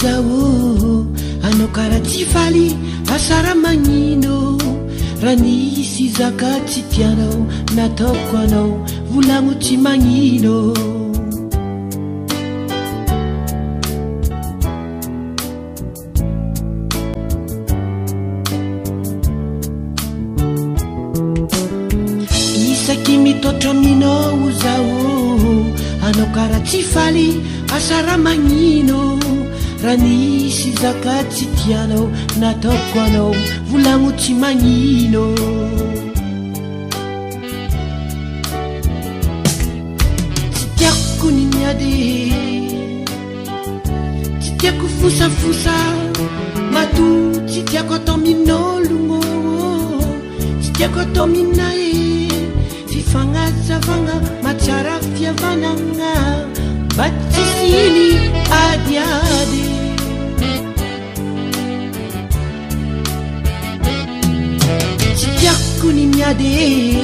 zao anao karaha tsy faly asara magnino raha nisy zaka tsy tianao nataoko anao volagno tsy magnino isaky mitotra aminao zao anao karaha tsy faly asara magnino raha nisy zaka tsy tianao nataoko anao volagno tsy magnino tsy tiako ny miady tsy tiako fosafosa mato tsy tiako atao min'ologno tsy tiako atao minay fifagnazavagna matsara fihavanagna mba tsisiny adiady tsy tiako ny miady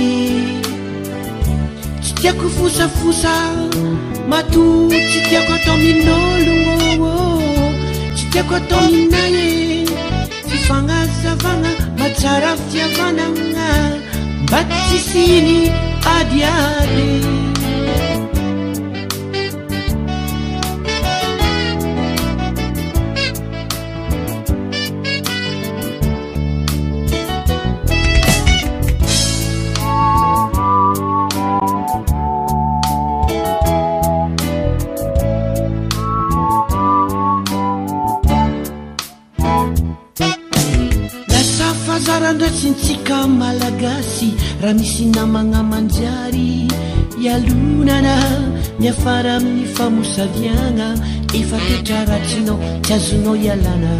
tsy tiako fosafosa mato tsy tiako atao min'ologno tsy tiako atao minay fifagnazavagna matsara fihavanagna mba tsisiny adiady Sintsika malagasy raha misy namagna manjary ialonana miafara amin'ny famosaviagna efa toetra ratsinao tsy azonao ialana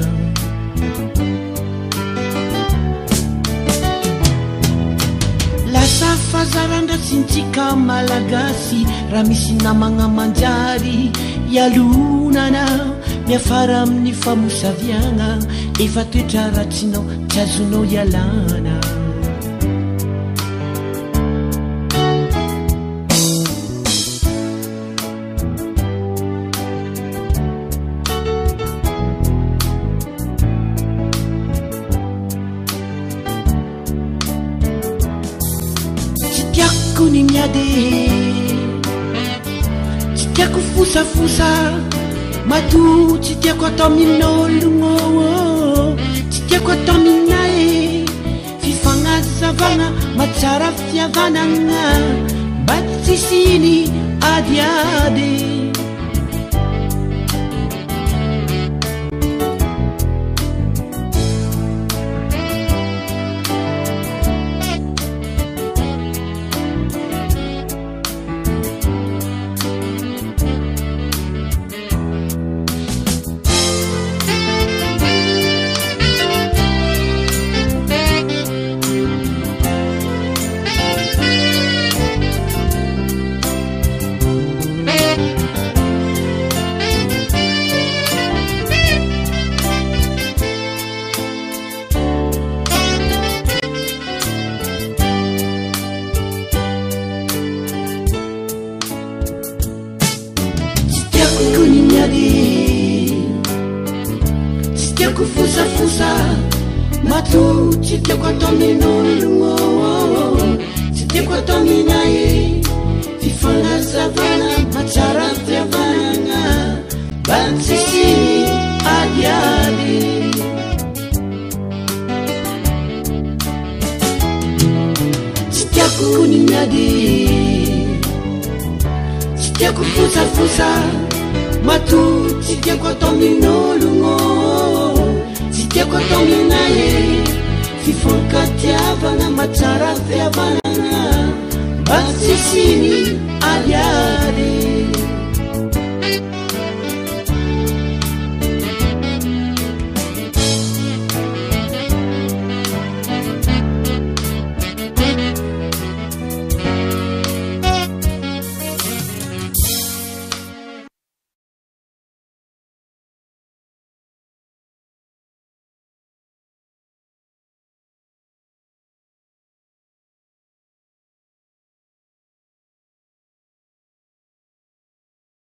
lasa fazarandrasintsika malagasy raha misy namagna manjary ialonana miafara amin'ny famosaviagna efa toetra ratsinao tsy azonao ialana tsy tiako ny miady tsy tiako fosafosa mato tsy tiako atao min'ologno tsy tiako atao minay fifagnazavagna matsara fihavanagna mba tsisiny adiady tsy tiako fosafosa mato tsy tiako atao min'ologno tsy tiako atao minay fifagnazavagna matsara fihavanagna mba tsisiny adiady tsy tiako ny miady tsy tiako fosafosa mato tsy tiako atao min'ologno tsy tiako atao minay fifankatiavagna matsara fihavanagna mba tsisiny adiady